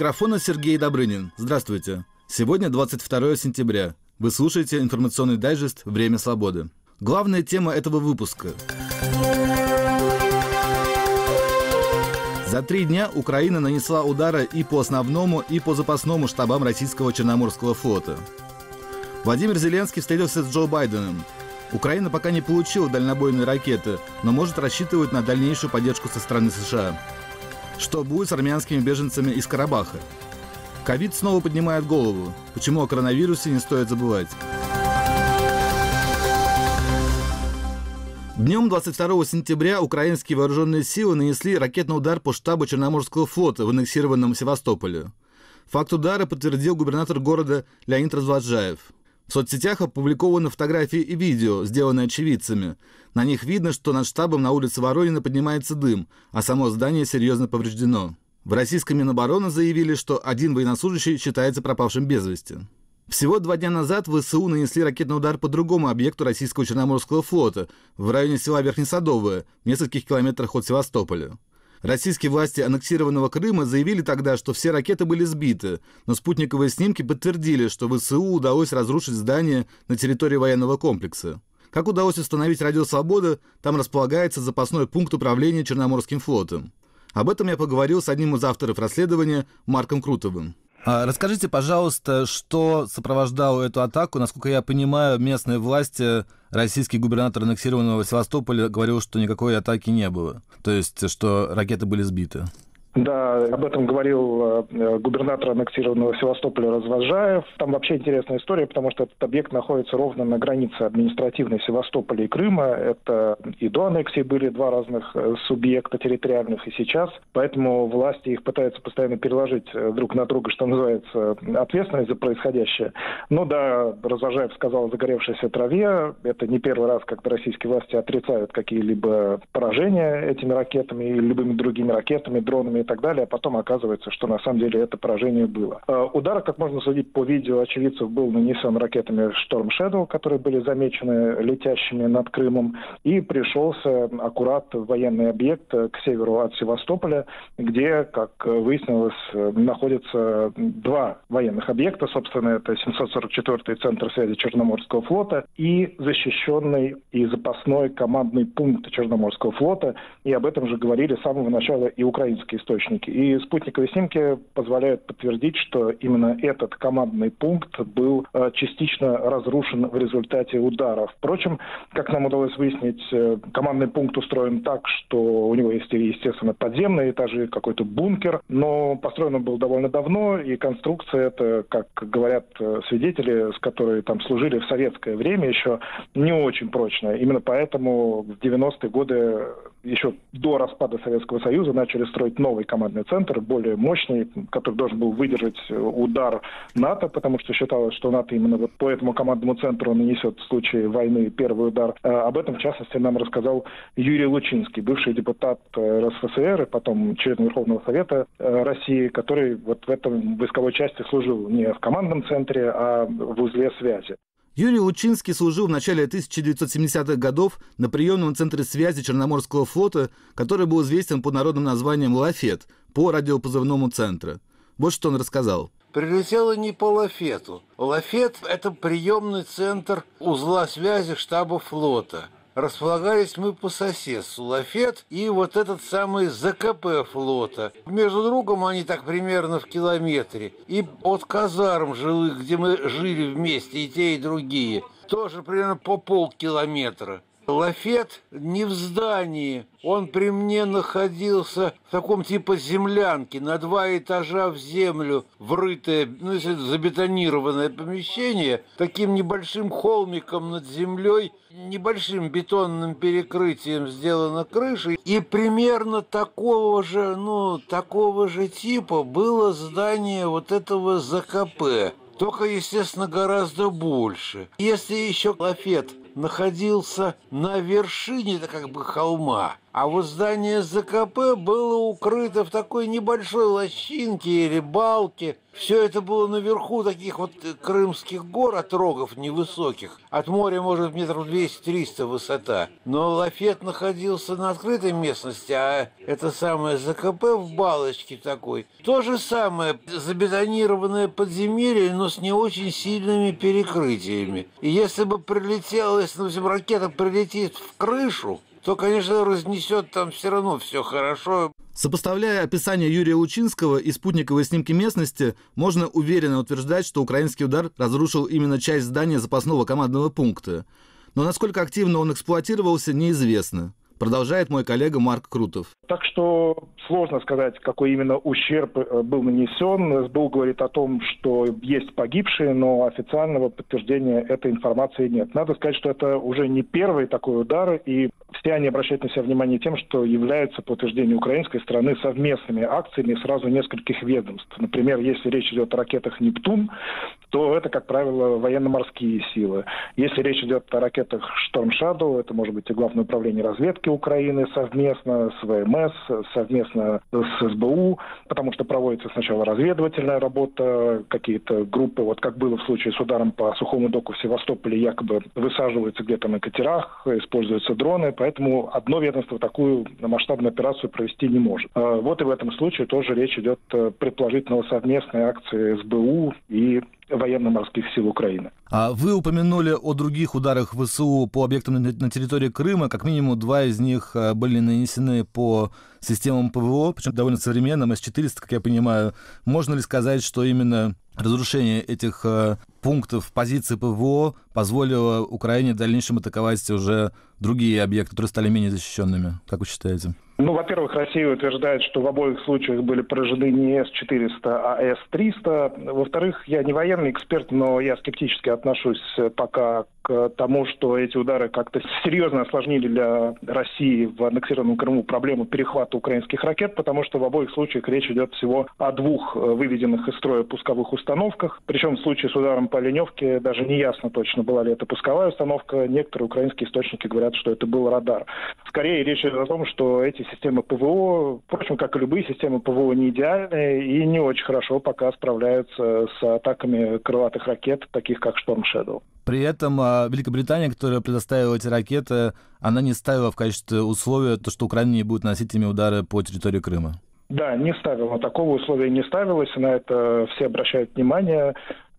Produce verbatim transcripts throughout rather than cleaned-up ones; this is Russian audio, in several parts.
микрофона Сергей Добрынин. Здравствуйте. Сегодня двадцать второе сентября. Вы слушаете информационный дайджест «Время свободы». Главная тема этого выпуска. За три дня Украина нанесла удары и по основному, и по запасному штабам российского Черноморского флота. Владимир Зеленский встретился с Джо Байденом. Украина пока не получила дальнобойные ракеты, но может рассчитывать на дальнейшую поддержку со стороны США. Что будет с армянскими беженцами из Карабаха? Ковид снова поднимает голову. Почему о коронавирусе не стоит забывать? Днем двадцать второго сентября украинские вооруженные силы нанесли ракетный удар по штабу Черноморского флота в аннексированном Севастополе. Факт удара подтвердил губернатор города Леонид Разводжаев. В соцсетях опубликованы фотографии и видео, сделанные очевидцами. На них видно, что над штабом на улице Воронина поднимается дым, а само здание серьезно повреждено. В российском Минобороны заявили, что один военнослужащий считается пропавшим без вести. Всего два дня назад ВСУ нанесли ракетный удар по другому объекту российского Черноморского флота в районе села Верхнесадовое, в нескольких километрах от Севастополя. Российские власти аннексированного Крыма заявили тогда, что все ракеты были сбиты, но спутниковые снимки подтвердили, что ВСУ удалось разрушить здание на территории военного комплекса. Как удалось установить Радио Свобода, там располагается запасной пункт управления Черноморским флотом. Об этом я поговорил с одним из авторов расследования Марком Крутовым. А расскажите, пожалуйста, что сопровождало эту атаку? Насколько я понимаю, местные власти, российский губернатор аннексированного Севастополя говорил, что никакой атаки не было. То есть, что ракеты были сбиты. Да, об этом говорил э, губернатор аннексированного Севастополя Разводжаев. Там вообще интересная история, потому что этот объект находится ровно на границе административной Севастополя и Крыма. Это и до аннексии были два разных э, субъекта территориальных, и сейчас. Поэтому власти их пытаются постоянно переложить э, друг на друга, что называется, ответственность за происходящее. Ну да, Разводжаев сказал о загоревшейся траве. Это не первый раз, когда российские власти отрицают какие-либо поражения этими ракетами и любыми другими ракетами, дронами и так далее, а потом оказывается, что на самом деле это поражение было. Удар, как можно судить по видео очевидцев, был нанесен ракетами Storm Shadow, которые были замечены летящими над Крымом, и пришелся аккурат в военный объект к северу от Севастополя, где, как выяснилось, находятся два военных объекта. Собственно, это семьсот сорок четвёртый Центр связи Черноморского флота и защищенный и запасной командный пункт Черноморского флота. И об этом же говорили с самого начала и украинские историки. И спутниковые снимки позволяют подтвердить, что именно этот командный пункт был частично разрушен в результате удара. Впрочем, как нам удалось выяснить, командный пункт устроен так, что у него есть, естественно, подземные этажи, какой-то бункер, но построен он был довольно давно, и конструкция эта, как говорят свидетели, с которой там служили в советское время, еще не очень прочная. Именно поэтому в девяностые годы, еще до распада Советского Союза, начали строить новый командный центр, более мощный, который должен был выдержать удар НАТО, потому что считалось, что НАТО именно вот по этому командному центру нанесет в случае войны первый удар. Об этом, в частности, нам рассказал Юрий Лучинский, бывший депутат РСФСР и потом член Верховного Совета России, который вот в этом войсковой части служил не в командном центре, а в узле связи. Юрий Лучинский служил в начале тысяча девятьсот семидесятых годов на приемном центре связи Черноморского флота, который был известен под народным названием «Лафет» по радиопозывному центра. Вот что он рассказал. Прилетело не по Лафету. Лафет – это приемный центр узла связи штаба флота. Располагались мы по соседству, Лафет и вот этот самый ЗКП флота. Между другом они так примерно в километре. И от казарм жилых, где мы жили вместе, и те, и другие, тоже примерно по полкилометра. Лафет не в здании, он при мне находился в таком типа землянке, на два этажа в землю врытое, ну если забетонированное помещение, таким небольшим холмиком над землей, небольшим бетонным перекрытием сделана крыша, и примерно такого же, ну, такого же типа было здание вот этого ЗКП, только, естественно, гораздо больше. Если еще Лафет находился на вершине, это как бы холма, А вот здание ЗКП было укрыто в такой небольшой лощинке или балке. Все это было наверху таких вот крымских гор, отрогов невысоких. От моря, может, метров двести-триста высота. Но лафет находился на открытой местности, а это самое ЗКП в балочке такой. То же самое, забетонированное подземелье, но с не очень сильными перекрытиями. И если бы прилетела, если, допустим, ракета прилетит в крышу, то, конечно, разнесет там все равно все хорошо. Сопоставляя описание Юрия Лучинского и спутниковые снимки местности, можно уверенно утверждать, что украинский удар разрушил именно часть здания запасного командного пункта. Но насколько активно он эксплуатировался, неизвестно. Продолжает мой коллега Марк Крутов. Так что сложно сказать, какой именно ущерб был нанесен. СБУ говорит о том, что есть погибшие, но официального подтверждения этой информации нет. Надо сказать, что это уже не первый такой удар, и все они обращают на себя внимание тем, что являются, по утверждению украинской стороны, совместными акциями сразу нескольких ведомств. Например, если речь идет о ракетах «Нептун», то это, как правило, военно-морские силы. Если речь идет о ракетах «Шторм Шадоу», это может быть и Главное управление разведки Украины совместно с ВМС, совместно с СБУ, потому что проводится сначала разведывательная работа, какие-то группы, вот как было в случае с ударом по сухому доку в Севастополе, якобы высаживаются где-то на катерах, используются дроны, поэтому одно ведомство такую масштабную операцию провести не может. Вот и в этом случае тоже речь идет предположительно о совместной акции СБУ и военно-морских сил Украины. А вы упомянули о других ударах ВСУ по объектам на территории Крыма. Как минимум два из них были нанесены по системам ПВО, причем довольно современным, эс четыреста, как я понимаю. Можно ли сказать, что именно разрушение этих пунктов позиций ПВО позволило Украине в дальнейшем атаковать уже другие объекты, которые стали менее защищенными? Как вы считаете? Ну, во-первых, Россия утверждает, что в обоих случаях были поражены не эс четыреста, а эс триста. Во-вторых, я не военный эксперт, но я скептически отношусь пока к тому, что эти удары как-то серьезно осложнили для России в аннексированном Крыму проблему перехвата украинских ракет, потому что в обоих случаях речь идет всего о двух выведенных из строя пусковых установках. Причем в случае с ударом по Оленевке даже не ясно точно, была ли это пусковая установка. Некоторые украинские источники говорят, что это был радар. Скорее речь идет о том, что эти системы ПВО, впрочем, как и любые системы ПВО, не идеальные и не очень хорошо пока справляются с атаками крылатых ракет, таких как «Шторм Шэдоу». При этом Великобритания, которая предоставила эти ракеты, она не ставила в качестве условия то, что Украина не будет наносить ими удары по территории Крыма. Да, не ставила. Такого условия не ставилось, на это все обращают внимание.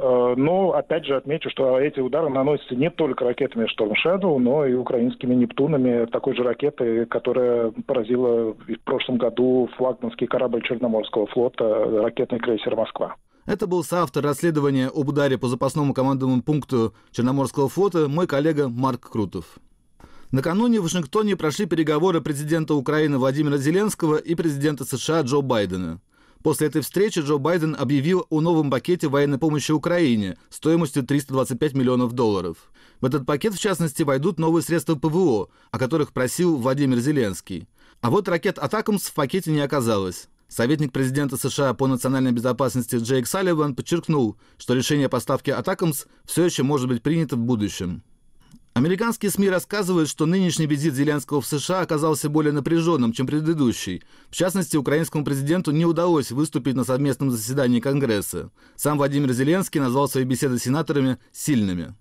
Но, опять же, отмечу, что эти удары наносятся не только ракетами «Шторм Шэдоу», но и украинскими «Нептунами», такой же ракетой, которая поразила в прошлом году флагманский корабль Черноморского флота, ракетный крейсер «Москва». Это был соавтор расследования об ударе по запасному командному пункту Черноморского флота мой коллега Марк Крутов. Накануне в Вашингтоне прошли переговоры президента Украины Владимира Зеленского и президента США Джо Байдена. После этой встречи Джо Байден объявил о новом пакете военной помощи Украине стоимостью триста двадцать пять миллионов долларов. В этот пакет, в частности, войдут новые средства ПВО, о которых просил Владимир Зеленский. А вот ракет «Атакамс» в пакете не оказалось. Советник президента США по национальной безопасности Джейк Салливан подчеркнул, что решение о поставке «Атакамс» все еще может быть принято в будущем. Американские СМИ рассказывают, что нынешний визит Зеленского в США оказался более напряженным, чем предыдущий. В частности, украинскому президенту не удалось выступить на совместном заседании Конгресса. Сам Владимир Зеленский назвал свои беседы с сенаторами «сильными».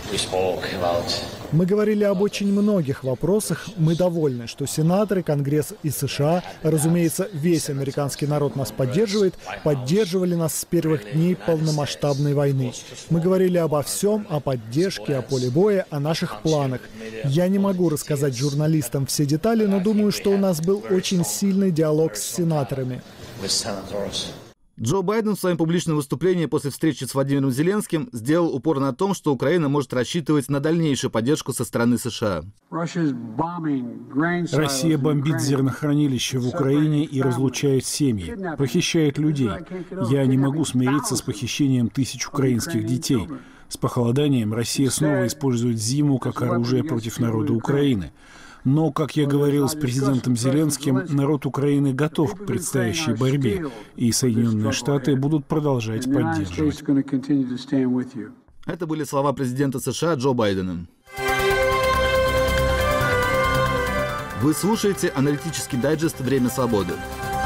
Мы говорили об очень многих вопросах. Мы довольны, что сенаторы, Конгресс и США, разумеется, весь американский народ нас поддерживает, поддерживали нас с первых дней полномасштабной войны. Мы говорили обо всем, о поддержке, о поле боя, о наших планах. Я не могу рассказать журналистам все детали, но думаю, что у нас был очень сильный диалог с сенаторами. Джо Байден в своем публичном выступлении после встречи с Владимиром Зеленским сделал упор на том, что Украина может рассчитывать на дальнейшую поддержку со стороны США. Россия бомбит зернохранилища в Украине и разлучает семьи, похищает людей. Я не могу смириться с похищением тысяч украинских детей. С похолоданием Россия снова использует зиму как оружие против народа Украины. Но, как я говорил с президентом Зеленским, народ Украины готов к предстоящей борьбе, и Соединенные Штаты будут продолжать поддерживать. Это были слова президента США Джо Байдена. Вы слушаете аналитический дайджест «Время свободы».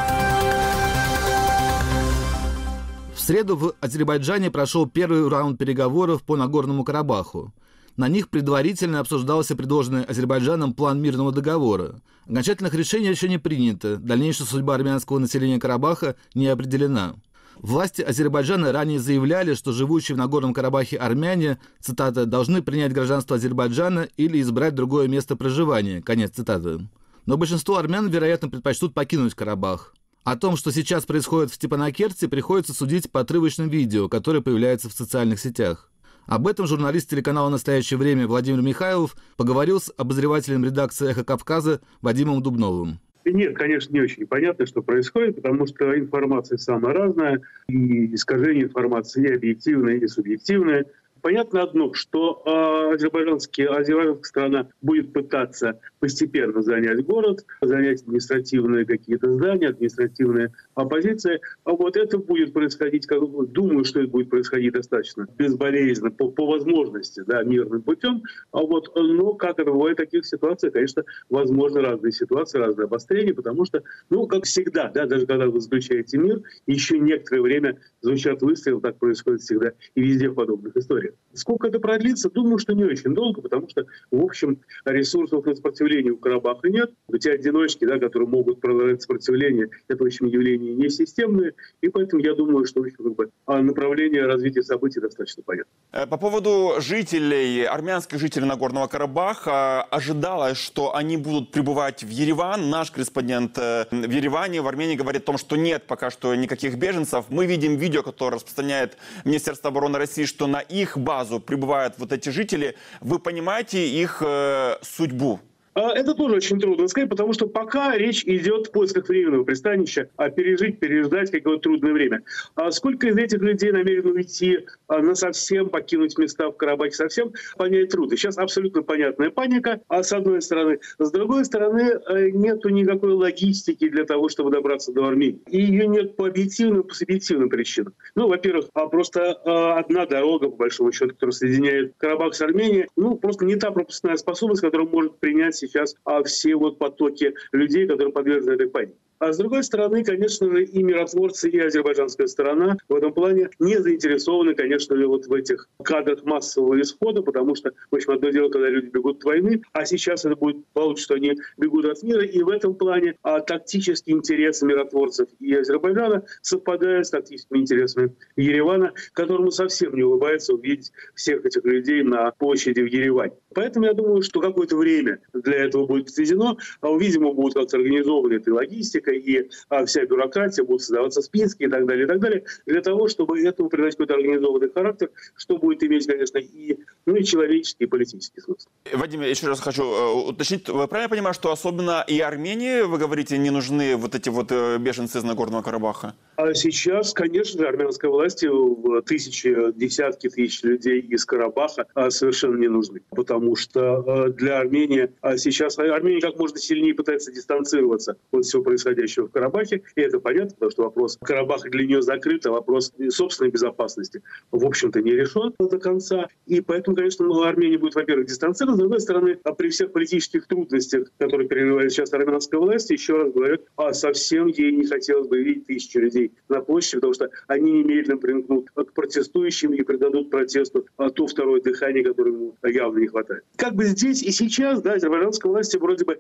В среду в Азербайджане прошел первый раунд переговоров по Нагорному Карабаху. На них предварительно обсуждался предложенный Азербайджаном план мирного договора. Окончательных решений еще не принято, дальнейшая судьба армянского населения Карабаха не определена. Власти Азербайджана ранее заявляли, что живущие в Нагорном Карабахе армяне, цитата, «должны принять гражданство Азербайджана или избрать другое место проживания», конец цитаты. Но большинство армян, вероятно, предпочтут покинуть Карабах. О том, что сейчас происходит в Степанакерте, приходится судить по отрывочным видео, которые появляются в социальных сетях. Об этом журналист телеканала «Настоящее время» Владимир Михайлов поговорил с обозревателем редакции «Эхо Кавказа» Вадимом Дубновым. Нет, конечно, не очень понятно, что происходит, потому что информация самая разная, и искажение информации и объективное, и субъективное. Понятно одно, что э, азербайджанская, азербайджанская страна будет пытаться постепенно занять город, занять административные какие-то здания, административные оппозиции. А вот это будет происходить, как, думаю, что это будет происходить достаточно безболезненно, по, по возможности, да, мирным путем. А вот, но, как это бывает в таких ситуациях, конечно, возможны разные ситуации, разные обострения, потому что, ну, как всегда, да, даже когда вы заключаете мир, еще некоторое время звучат выстрелы, так происходит всегда и везде в подобных историях. Сколько это продлится, думаю, что не очень долго, потому что, в общем, ресурсов на сопротивление у Карабаха нет. Эти одиночки, да, которые могут продолжать сопротивление, это, в общем, явления не системные, и поэтому я думаю, что, в общем, как бы, направление развития событий достаточно понятно. По поводу жителей, армянских жителей Нагорного Карабаха, ожидалось, что они будут прибывать в Ереван. Наш корреспондент в Ереване, в Армении, говорит о том, что нет пока что никаких беженцев. Мы видим видео, которое распространяет Министерство обороны России, что на их базу прибывают вот эти жители. Вы понимаете их э, судьбу? Это тоже очень трудно сказать, потому что пока речь идет в поисках временного пристанища, а пережить, переждать какое-то трудное время. А сколько из этих людей намерены уйти на совсем, покинуть места в Карабахе совсем, понять трудно. Сейчас абсолютно понятная паника, а с одной стороны. С другой стороны, нету никакой логистики для того, чтобы добраться до Армении. И ее нет по объективным, по субъективным причинам. Ну, во-первых, просто одна дорога, по большому счету, которая соединяет Карабах с Арменией, ну, просто не та пропускная способность, которая может принять сейчас а все вот потоки людей, которые подвержены этой панике. А с другой стороны, конечно же, и миротворцы, и азербайджанская сторона в этом плане не заинтересованы, конечно же, вот в этих кадрах массового исхода, потому что, в общем, одно дело, когда люди бегут от войны, а сейчас это будет получится, что они бегут от мира, и в этом плане а, тактические интересы миротворцев и Азербайджана совпадают с тактическими интересами Еревана, которому совсем не улыбается увидеть всех этих людей на площади в Ереване. Поэтому я думаю, что какое-то время для этого будет отведено, а, видимо, будут как-то организованы эта логистика, и а, вся бюрократия, будут создаваться списки и так далее, и так далее, для того, чтобы этому придать какой-то организованный характер, что будет иметь, конечно, и, ну, и человеческий, и политический смысл. Вадим, я еще раз хочу э, уточнить. Вы правильно понимаете, что особенно и Армении, вы говорите, не нужны вот эти вот э, беженцы из Нагорного Карабаха? А сейчас, конечно же, армянской власти тысячи, десятки тысяч людей из Карабаха совершенно не нужны, потому что для Армении сейчас Армения как можно сильнее пытается дистанцироваться от всего происходящего в Карабахе, и это понятно, потому что вопрос Карабаха для нее закрыт, а вопрос собственной безопасности, в общем-то, не решен до конца, и поэтому, конечно, Армения будет, во-первых, дистанцироваться, с другой стороны, при всех политических трудностях, которые переживает сейчас армянская власть, еще раз говорю, совсем ей не хотелось бы видеть тысячи людей на площади, потому что они немедленно примкнут к протестующим и придадут протесту то второе дыхание, которое ему явно не хватает. Как бы здесь и сейчас, да, азербайджанской власти вроде бы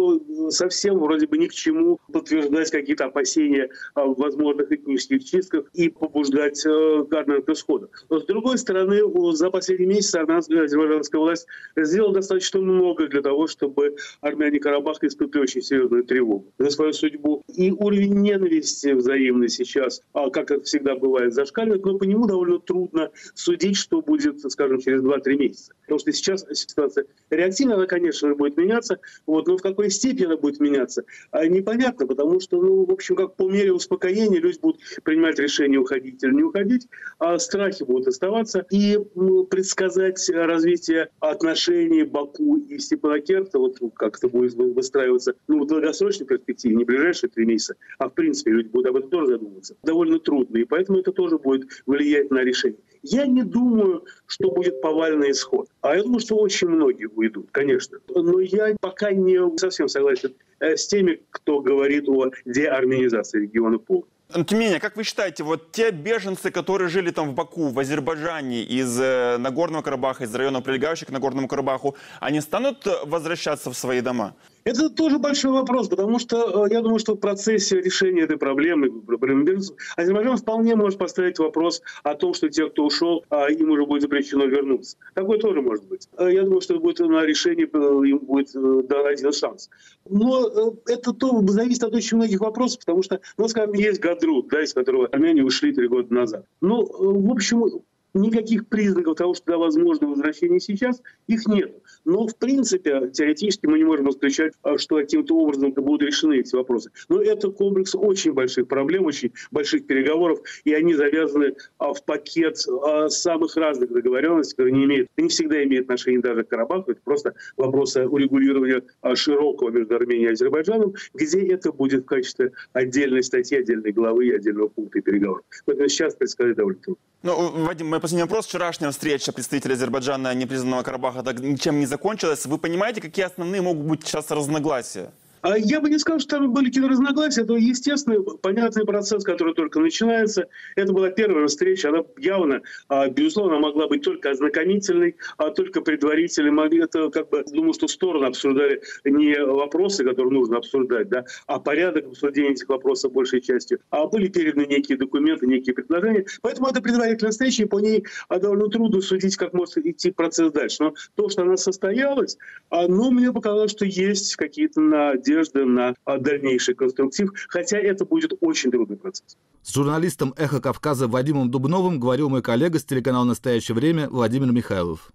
не совсем вроде бы ни к чему подтверждать какие-то опасения о возможных этнических чистках и побуждать э, к армянскому исходу. Но с другой стороны, за последние месяцы армянская азербайджанская власть сделала достаточно много для того, чтобы армяне Карабаха испытывали очень серьезную тревогу за свою судьбу. И уровень ненависти взаимной сейчас, как это всегда бывает, зашкаливает, но по нему довольно трудно судить, что будет, скажем, через два-три месяца. Потому что сейчас ситуация реактивная, она, конечно, будет меняться, вот, но в какой степени она будет меняться, непонятно, потому что, ну, в общем, как по мере успокоения люди будут принимать решение, уходить или не уходить, а страхи будут оставаться, и ну, предсказать развитие отношений Баку и Степанакерта, вот как это будет выстраиваться, ну, в долгосрочной перспективе, не в ближайшие три месяца, а в принципе люди будут об этом тоже задумываться, довольно трудно, и поэтому это тоже будет влиять на решение. Я не думаю, что будет повальный исход. А я думаю, что очень многие уйдут, конечно. Но я пока не совсем согласен с теми, кто говорит о деармянизации региона полностью. Тем не менее, как вы считаете, вот те беженцы, которые жили там в Баку, в Азербайджане, из Нагорного Карабаха, из районов, прилегающих к Нагорному Карабаху, они станут возвращаться в свои дома? Это тоже большой вопрос, потому что я думаю, что в процессе решения этой проблемы, проблемы беженцев, Азербайджан вполне может поставить вопрос о том, что те, кто ушел, им уже будет запрещено вернуться. Такое тоже может быть. Я думаю, что будет на решение, им будет дан один шанс. Но это то зависит от очень многих вопросов, потому что, ну, скажем, есть Гадрук, да, из которого армяне ушли три года назад. Ну, в общем, никаких признаков того, что да, возможно возвращение сейчас, их нет. Но, в принципе, теоретически мы не можем исключать, что каким-то образом будут решены эти вопросы. Но это комплекс очень больших проблем, очень больших переговоров, и они завязаны в пакет самых разных договоренностей, которые не имеют, не всегда имеют отношение даже к Карабаху. Это просто вопросы урегулирования широкого между Арменией и Азербайджаном, где это будет в качестве отдельной статьи, отдельной главы и отдельного пункта переговоров. Поэтому сейчас предсказать довольно трудно. Ну, Вадим, мой последний вопрос. Вчерашняя встреча представителей Азербайджана и непризнанного Карабаха так ничем не закончилась. Вы понимаете, какие основные могут быть сейчас разногласия? Я бы не сказал, что там были какие-то разногласия. Это естественный, понятный процесс, который только начинается. Это была первая встреча. Она явно, безусловно, могла быть только ознакомительной, только предварительной. Это, как бы, думаю, что стороны обсуждали не вопросы, которые нужно обсуждать, да, а порядок обсуждения этих вопросов большей частью. А были переданы некие документы, некие предложения. Поэтому это предварительная встреча, и по ней довольно трудно судить, как может идти процесс дальше. Но то, что она состоялась, ну, мне показалось, что есть какие-то надежды на дальнейший конструктив, хотя это будет очень трудный процесс. С журналистом «Эхо Кавказа» Вадимом Дубновым говорил мой коллега с телеканала «Настоящее время» Владимир Михайлов.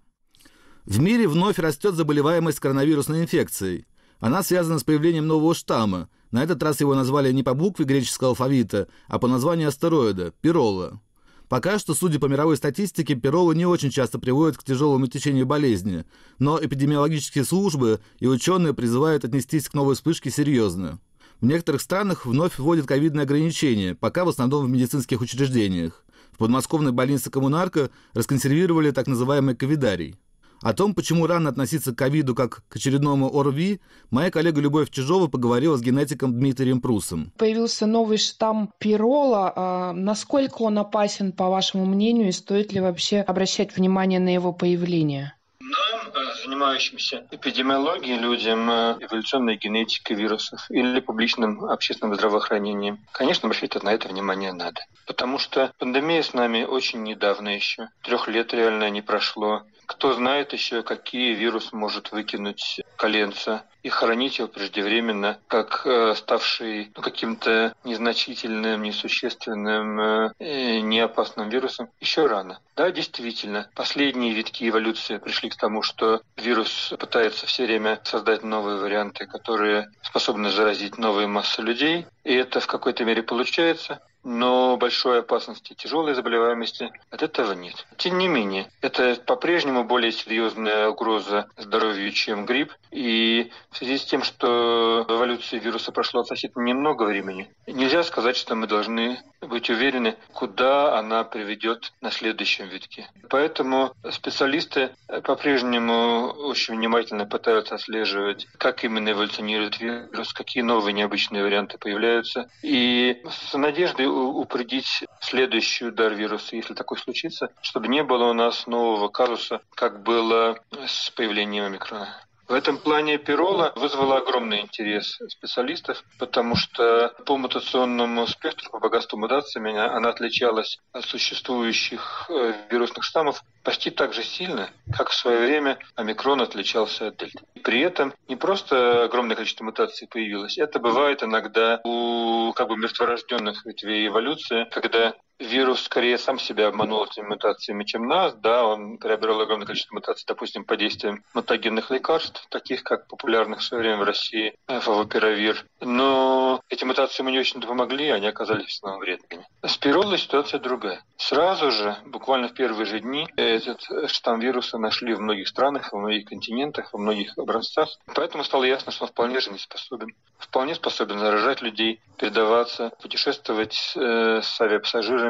В мире вновь растет заболеваемость коронавирусной инфекцией. Она связана с появлением нового штамма. На этот раз его назвали не по букве греческого алфавита, а по названию астероида – Пирола. Пока что, судя по мировой статистике, Пирола не очень часто приводит к тяжелому течению болезни, но эпидемиологические службы и ученые призывают отнестись к новой вспышке серьезно. В некоторых странах вновь вводят ковидные ограничения, пока в основном в медицинских учреждениях. В подмосковной больнице «Коммунарка» расконсервировали так называемый ковидарий. О том, почему рано относиться к ковиду как к очередному ОРВИ, моя коллега Любовь Чижова поговорила с генетиком Дмитрием Прусом. Появился новый штамм Пирола. Насколько он опасен, по вашему мнению, и стоит ли вообще обращать внимание на его появление? Нам, занимающимся эпидемиологией, людям, эволюционной генетикой вирусов или публичным общественным здравоохранением, конечно, обращать на это внимание надо. Потому что пандемия с нами очень недавно еще. Трех лет реально не прошло. Кто знает еще, какие вирус может выкинуть коленца и хоронить его преждевременно, как э, ставший ну, каким-то незначительным, несущественным, э, неопасным вирусом, еще рано. Да, действительно, последние витки эволюции пришли к тому, что вирус пытается все время создать новые варианты, которые способны заразить новые массы людей, и это в какой-то мере получается. Но большой опасности тяжелой заболеваемости от этого нет. Тем не менее, это по-прежнему более серьезная угроза здоровью, чем грипп. И в связи с тем, что в эволюции вируса прошло относительно немного времени, нельзя сказать, что мы должны быть уверены, куда она приведет на следующем витке. Поэтому специалисты по-прежнему очень внимательно пытаются отслеживать, как именно эволюционирует вирус, какие новые необычные варианты появляются. И с надеждой упредить следующий удар вируса, если такое случится, чтобы не было у нас нового казуса, как было с появлением омикрона. В этом плане Пирола вызвала огромный интерес специалистов, потому что по мутационному спектру, по богатству мутациями она отличалась от существующих вирусных штаммов почти так же сильно, как в свое время омикрон отличался от дельты. При этом не просто огромное количество мутаций появилось, это бывает иногда у как бы мертворожденных ветвей эволюции, когда вирус скорее сам себя обманул этими мутациями, чем нас. Да, он приобрел огромное количество мутаций, допустим, под действием мутагенных лекарств, таких как популярных в свое время в России фавипиравир. Но эти мутации ему не очень-то помогли, они оказались в основном вредными. С Пиролой ситуация другая. Сразу же, буквально в первые же дни, этот штамм вируса нашли в многих странах, во многих континентах, во многих образцах. Поэтому стало ясно, что он вполне жизнеспособен. Вполне способен заражать людей, передаваться, путешествовать э, с авиапассажирами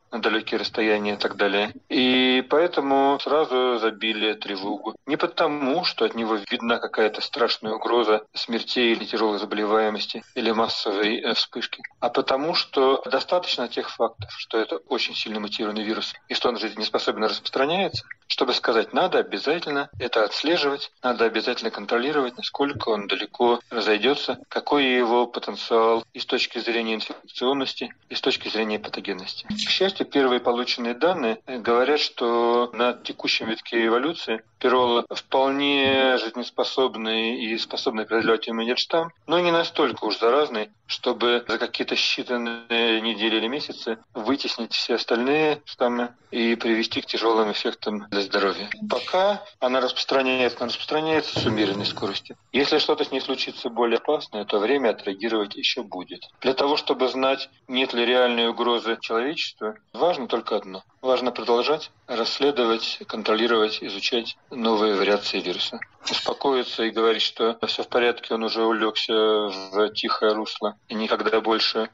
на далекие расстояния и так далее. И поэтому сразу забили тревогу. Не потому, что от него видна какая-то страшная угроза смертей или тяжелой заболеваемости или массовой вспышки, а потому, что достаточно тех фактов, что это очень сильно мутированный вирус и что он жизнеспособно распространяется, чтобы сказать, надо обязательно это отслеживать, надо обязательно контролировать, насколько он далеко разойдется, какой его потенциал и с точки зрения инфекционности, и с точки зрения патогенности. К счастью, первые полученные данные говорят, что на текущем витке эволюции пирола вполне жизнеспособный и способный преодолевать иммунитет штамм, но не настолько уж заразный, чтобы за какие-то считанные недели или месяцы вытеснить все остальные штаммы и привести к тяжелым эффектам для здоровья. Пока она распространяется, она распространяется с умеренной скоростью. Если что-то с ней случится более опасное, то время отреагировать еще будет. Для того, чтобы знать, нет ли реальной угрозы человечеству, важно только одно. Важно продолжать расследовать, контролировать, изучать новые вариации вируса. Успокоиться и говорить, что все в порядке, он уже улегся в тихое русло и никогда больше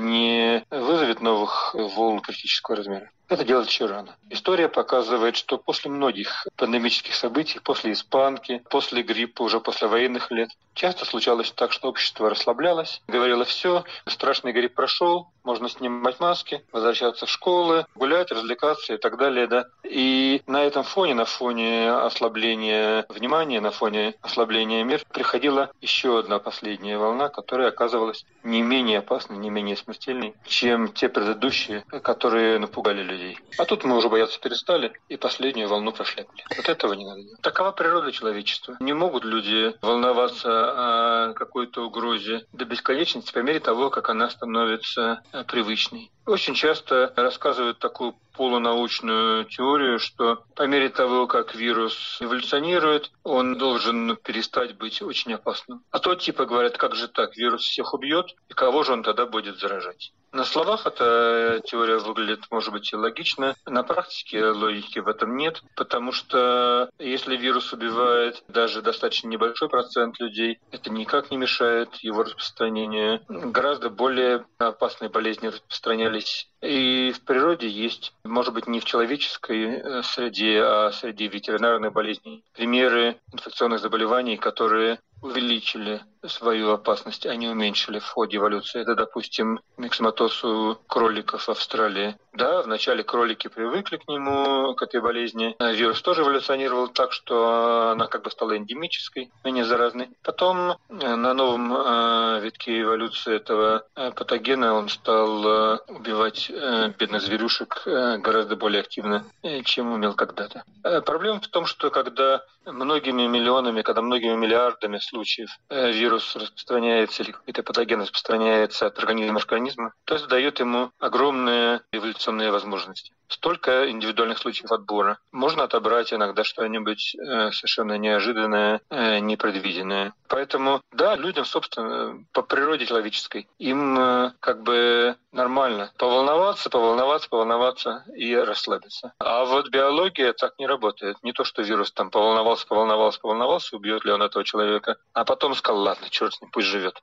не вызовет новых волн критического размера. Это делать еще рано. История показывает, что после многих пандемических событий, после испанки, после гриппа, уже после военных лет, часто случалось так, что общество расслаблялось, говорило, все, страшный грипп прошел, можно снимать маски, возвращаться в школы, гулять, развлекаться и так далее. Да? И на этом фоне, на фоне ослабления внимания, на фоне ослабления мер, приходила еще одна последняя волна, которая оказывалась не менее опасной, не менее смертельной, чем те предыдущие, которые напугали людей. А тут мы уже бояться перестали и последнюю волну прошляпали. Вот этого не надо делать. Такова природа человечества. Не могут люди волноваться о какой-то угрозе до бесконечности по мере того, как она становится привычной. Очень часто рассказывают такую полунаучную теорию, что по мере того, как вирус эволюционирует, он должен перестать быть очень опасным. А то типа говорят, как же так, вирус всех убьет, и кого же он тогда будет заражать? На словах эта теория выглядит, может быть, и логично. На практике логики в этом нет, потому что если вирус убивает даже достаточно небольшой процент людей, это никак не мешает его распространению. Гораздо более опасные болезни распространялись и в природе есть, может быть, не в человеческой среде, а среди ветеринарных болезней. Примеры инфекционных заболеваний, которые увеличили свою опасность, а не уменьшили в ходе эволюции. Это, допустим, миксоматоз у кроликов в Австралии. Да, вначале кролики привыкли к нему, к этой болезни. Вирус тоже эволюционировал так, что она как бы стала эндемической, менее заразной. Потом на новом э, витке эволюции этого э, патогена он стал э, убивать э, бедных зверюшек э, гораздо более активно, э, чем умел когда-то. Э, проблема в том, что когда многими миллионами, когда многими миллиардами случаев э, вирус распространяется или какой-то патоген распространяется от организма к организму, то это дает ему огромные эволюционные возможности. Столько индивидуальных случаев отбора. Можно отобрать иногда что-нибудь э, совершенно неожиданное, э, непредвиденное. Поэтому, да, людям, собственно, по природе человеческой, им э, как бы нормально поволноваться, поволноваться, поволноваться и расслабиться. А вот биология так не работает. Не то, что вирус там поволновался, поволновался, поволновался, убьет ли он этого человека, а потом сказал, ладно, черт с ним, пусть живет.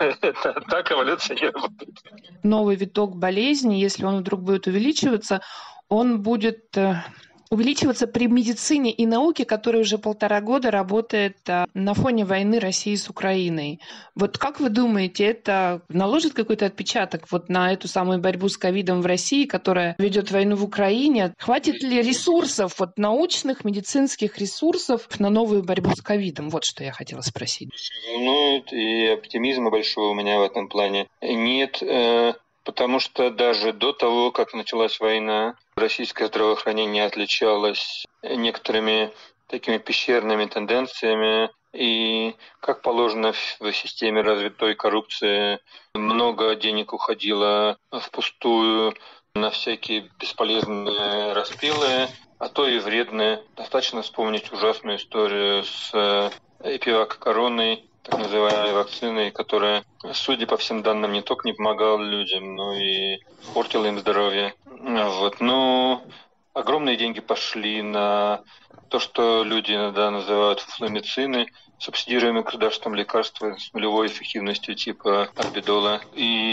Так эволюция не работает. Новый виток болезни, если он вдруг будет увеличиваться, он будет увеличиваться при медицине и науке, которая уже полтора года работает на фоне войны России с Украиной. Вот как вы думаете, это наложит какой-то отпечаток вот на эту самую борьбу с ковидом в России, которая ведет войну в Украине? Хватит ли ресурсов, вот научных, медицинских ресурсов на новую борьбу с ковидом? Вот что я хотела спросить. Волнует, и оптимизма большого у меня в этом плане нет. Потому что даже до того, как началась война, российское здравоохранение отличалось некоторыми такими пещерными тенденциями. И, как положено в системе развитой коррупции, много денег уходило впустую на всякие бесполезные распилы, а то и вредные. Достаточно вспомнить ужасную историю с эпивак-короной, так называемой вакциной, которая, судя по всем данным, не только не помогала людям, но и портила им здоровье. Вот. Но огромные деньги пошли на то, что люди иногда называют фуфломицины, субсидируемые государством лекарства с нулевой эффективностью типа орбидола. И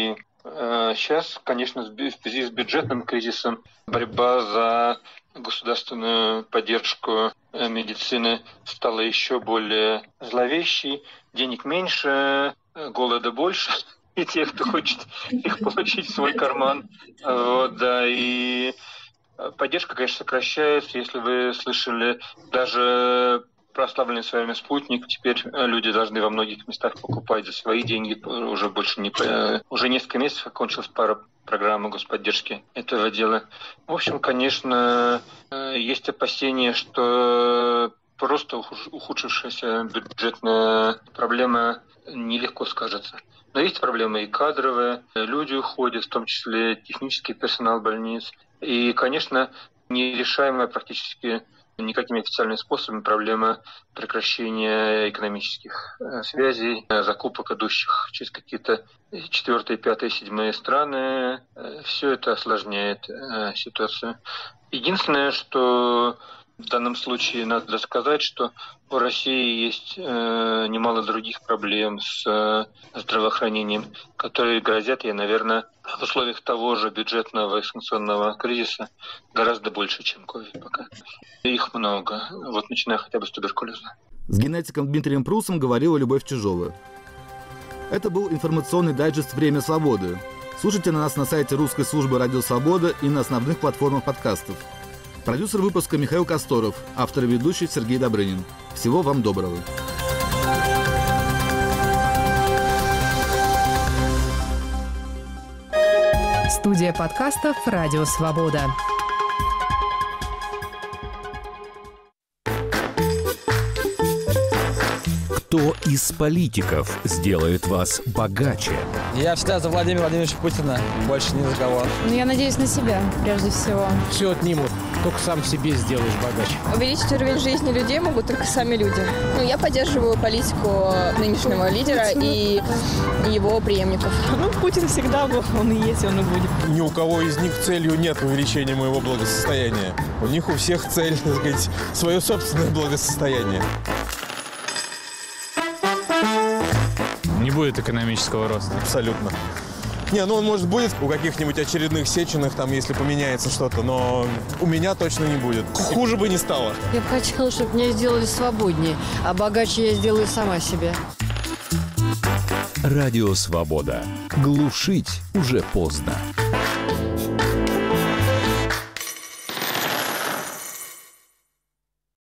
Сейчас, конечно, в связи с бюджетным кризисом борьба за государственную поддержку медицины стала еще более зловещей. Денег меньше, голода больше, и тех, кто хочет их получить в свой карман. Вот, да, и поддержка, конечно, сокращается. Если вы слышали, даже прославленный с вами «Спутник», теперь люди должны во многих местах покупать за свои деньги. Уже больше не... Уже несколько месяцев окончилась пара программы господдержки этого дела. В общем, конечно, есть опасения, что просто ухудшившаяся бюджетная проблема нелегко скажется. Но есть проблемы и кадровые, люди уходят, в том числе технический персонал больниц. И, конечно, нерешаемая практически никакими официальными способами проблема прекращения экономических связей, закупок, идущих через какие-то четвертые, пятые, седьмые страны. Все это осложняет ситуацию. Единственное, что в данном случае надо сказать, что у России есть э, немало других проблем с э, здравоохранением, которые грозят ей, наверное, в условиях того же бюджетного и санкционного кризиса гораздо больше, чем ковид пока. Их много, вот начиная хотя бы с туберкулеза. С генетиком Дмитрием Прусом говорила Любовь Чижова. Это был информационный дайджест «Время свободы». Слушайте нас на сайте русской службы «Радио Свобода» и на основных платформах подкастов. Продюсер выпуска Михаил Косторов, автор и ведущий Сергей Добрынин. Всего вам доброго. Студия подкастов «Радио Свобода». Кто из политиков сделает вас богаче? Я всегда за Владимира Владимировича Путина, больше ни за кого. Ну, я надеюсь на себя, прежде всего. Все отнимут, только сам себе сделаешь богаче. Увеличить уровень жизни людей могут только сами люди. Ну, я поддерживаю политику нынешнего лидера и его преемников. Ну, Путин всегда был, он и есть, он и будет. Ни у кого из них целью нет увеличения моего благосостояния. У них у всех цель, так сказать, свое собственное благосостояние. Не будет экономического роста. Абсолютно. Не, ну он, может, будет у каких-нибудь очередных Сечиных, там, если поменяется что-то, но у меня точно не будет. Хуже бы не стало. Я бы хотела, чтобы меня сделали свободнее, а богаче я сделаю сама себе. Радио Свобода. Глушить уже поздно.